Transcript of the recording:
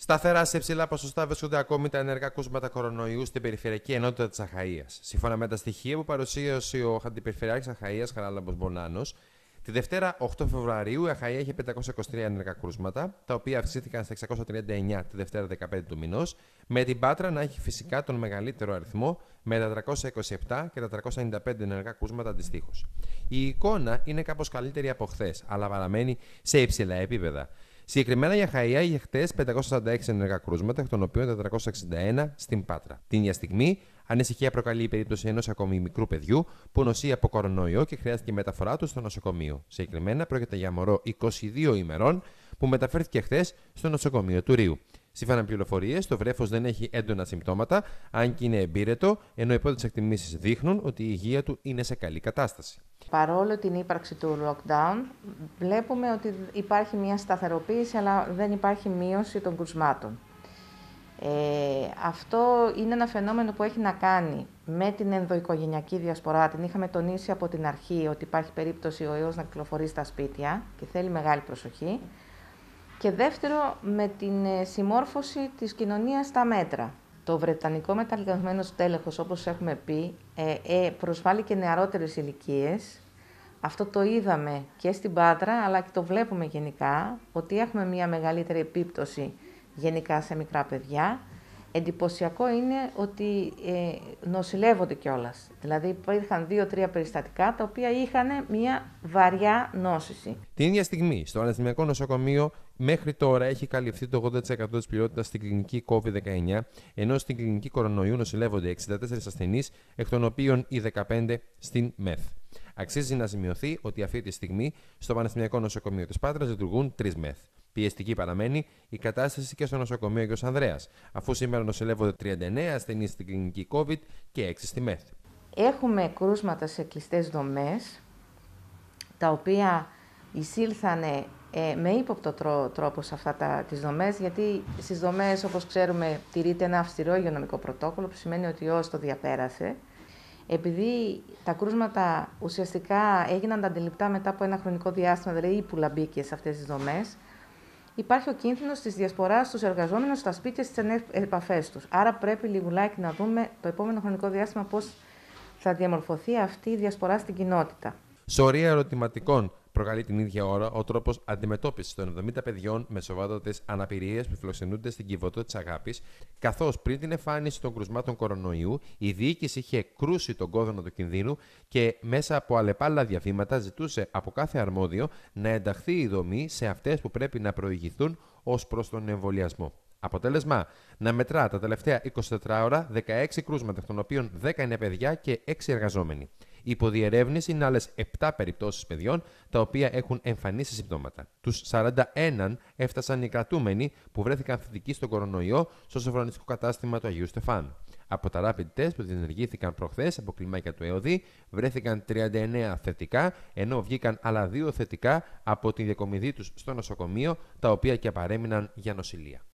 Σταθερά σε υψηλά ποσοστά βρίσκονται ακόμη τα ενεργά κρούσματα κορονοϊού στην περιφερειακή ενότητα της Αχαΐας. Σύμφωνα με τα στοιχεία που παρουσίασε ο Αντιπεριφερειάρχης Αχαΐας Χαράλαμπος Μπονάνος, τη Δευτέρα 8 Φεβρουαρίου η Αχαΐα είχε 523 ενεργά κρούσματα, τα οποία αυξήθηκαν στα 639 τη Δευτέρα 15 του μηνός, με την Πάτρα να έχει φυσικά τον μεγαλύτερο αριθμό με τα 427 και τα 495 ενεργά κρούσματα αντιστοίχως. Η εικόνα είναι κάπως καλύτερη από χθες, αλλά παραμένει σε υψηλά επίπεδα. Συγκεκριμένα η Αχαΐα είχε χτες 546 ενεργά κρούσματα, εκ των οποίων 461 στην Πάτρα. Την ίδια στιγμή, ανησυχία προκαλεί η περίπτωση ενός ακόμη μικρού παιδιού που νοσεί από κορονοϊό και χρειάστηκε μεταφορά του στο νοσοκομείο. Συγκεκριμένα πρόκειται για μωρό 22 ημερών που μεταφέρθηκε χθες στο νοσοκομείο του Ρείου. Σύμφωνα με πληροφορίες, το βρέφος δεν έχει έντονα συμπτώματα, αν και είναι εμπύρετο, ενώ οι πρώτες εκτιμήσεις δείχνουν ότι η υγεία του είναι σε καλή κατάσταση. Παρόλο την ύπαρξη του lockdown, βλέπουμε ότι υπάρχει μια σταθεροποίηση, αλλά δεν υπάρχει μείωση των κρουσμάτων. Αυτό είναι ένα φαινόμενο που έχει να κάνει με την ενδοοικογενειακή διασπορά. Την είχαμε τονίσει από την αρχή ότι υπάρχει περίπτωση ο ιός να κυκλοφορεί στα σπίτια και θέλει μεγάλη προσοχή. Και δεύτερο, με την συμμόρφωση της κοινωνίας στα μέτρα. Το βρετανικό μεταλλαγμένο τέλεχος, όπως έχουμε πει, προσβάλλει και νεαρότερες ηλικίες. Αυτό το είδαμε και στην Πάτρα, αλλά και το βλέπουμε γενικά, ότι έχουμε μια μεγαλύτερη επίπτωση γενικά σε μικρά παιδιά. Εντυπωσιακό είναι ότι νοσηλεύονται κιόλας. Δηλαδή υπήρχαν 2-3 περιστατικά τα οποία είχαν μια βαριά νόσηση. Την ίδια στιγμή, στο Πανεπιστημιακό Νοσοκομείο, μέχρι τώρα έχει καλυφθεί το 80% της πληρότητας στην κλινική COVID-19, ενώ στην κλινική κορονοϊού νοσηλεύονται 64 ασθενείς, εκ των οποίων οι 15 στην ΜΕΘ. Αξίζει να σημειωθεί ότι αυτή τη στιγμή στο Πανεπιστημιακό Νοσοκομείο της Πάτρας λειτουργούν 3 ΜΕΘ. Πιεστική παραμένει η κατάσταση και στο νοσοκομείο Αγιος Ανδρέας, αφού σήμερα νοσηλεύονται 39 ασθενείς στην κλινική COVID και 6 στη ΜΕΘ. Έχουμε κρούσματα σε κλειστές δομές, τα οποία εισήλθανε με ύποπτο τρόπο σε τις δομές, γιατί στις δομές, όπως ξέρουμε, τηρείται ένα αυστηρό υγειονομικό πρωτόκολλο, που σημαίνει ότι ο ιός το διαπέρασε. Επειδή τα κρούσματα ουσιαστικά έγιναν αντιληπτά μετά από ένα χρονικό διάστημα, δηλαδή ύπουλα μπήκε σε αυτές τις δομές, υπάρχει ο κίνδυνος της διασποράς στους εργαζόμενους στα σπίτια, στις επαφές τους. Άρα πρέπει λιγουλάκι να δούμε το επόμενο χρονικό διάστημα πώς θα διαμορφωθεί αυτή η διασπορά στην κοινότητα. Σωρία ερωτηματικών προκαλεί την ίδια ώρα ο τρόπος αντιμετώπισης των 70 παιδιών με σοβαρότατες αναπηρίες που φιλοξενούνται στην Κιβωτό της Αγάπης, καθώς πριν την εμφάνιση των κρουσμάτων κορονοϊού, η διοίκηση είχε κρούσει τον κόδωνα του κινδύνου και μέσα από αλλεπάλληλα διαβήματα ζητούσε από κάθε αρμόδιο να ενταχθεί η δομή σε αυτές που πρέπει να προηγηθούν ως προς τον εμβολιασμό. Αποτέλεσμα, να μετρά τα τελευταία 24 ώρα 16 κρούσματα, εκ των οποίων 10 είναι παιδιά και 6 εργαζόμενοι. Υποδιερεύνηση είναι άλλες 7 περιπτώσεις παιδιών τα οποία έχουν εμφανίσει συμπτώματα. Τους 41 έφτασαν οι κρατούμενοι που βρέθηκαν θετικοί στον κορονοϊό στο σοφρονιστικό κατάστημα του Αγίου Στεφάνου. Από τα rapid test που διενεργήθηκαν προχθές από κλιμάκια του ΕΟΔΗ, βρέθηκαν 39 θετικά, ενώ βγήκαν άλλα 2 θετικά από τη διακομιδή τους στο νοσοκομείο, τα οποία και παρέμειναν για νοσηλεία.